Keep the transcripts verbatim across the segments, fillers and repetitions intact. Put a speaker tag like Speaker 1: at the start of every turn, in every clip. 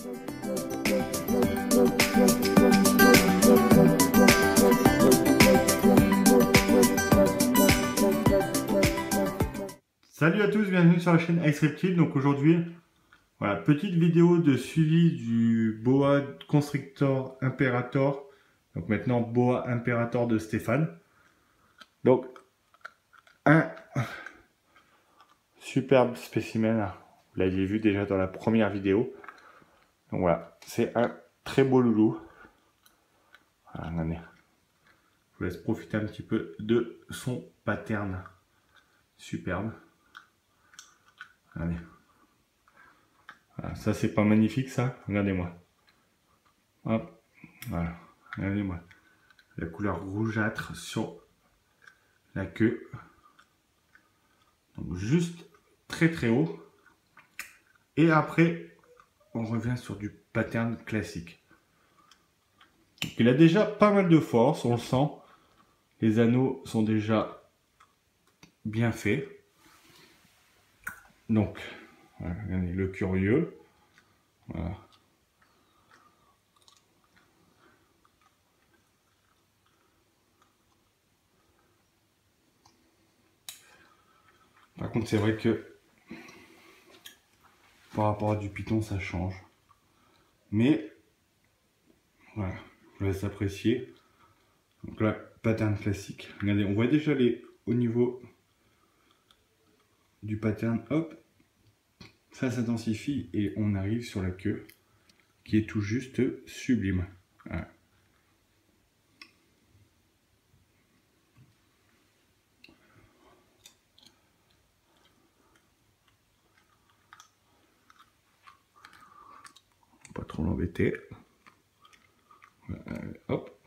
Speaker 1: Salut à tous, bienvenue sur la chaîne Ice Reptile. Donc aujourd'hui, voilà, petite vidéo de suivi du Boa Constrictor Imperator. Donc maintenant Boa Imperator de Stéphane. Donc un superbe spécimen, vous l'avez vu déjà dans la première vidéo. Donc voilà, c'est un très beau loulou. Voilà, regardez. Je vous laisse profiter un petit peu de son pattern superbe. Allez. Voilà, ça c'est pas magnifique ça, regardez-moi. Hop, voilà, regardez-moi. La couleur rougeâtre sur la queue. Donc juste très très haut. Et après, on revient sur du pattern classique. Donc, il a déjà pas mal de force, on le sent. Les anneaux sont déjà bien faits. Donc, voilà, regardez, le curieux. Voilà. Par contre, c'est vrai que par rapport à du python, ça change. Mais, voilà, je vous laisse apprécier. Donc là, pattern classique. Regardez, on voit déjà les au niveau du pattern, hop, ça s'intensifie et on arrive sur la queue qui est tout juste sublime. Voilà. Pas trop l'embêter. Voilà, hop.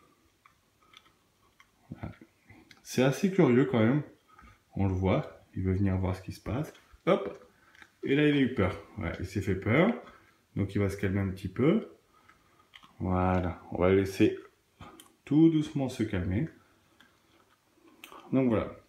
Speaker 1: Voilà. C'est assez curieux quand même. On le voit. Il veut venir voir ce qui se passe. Hop. Et là, il a eu peur. Voilà, il s'est fait peur. Donc, il va se calmer un petit peu. Voilà. On va laisser tout doucement se calmer. Donc, voilà.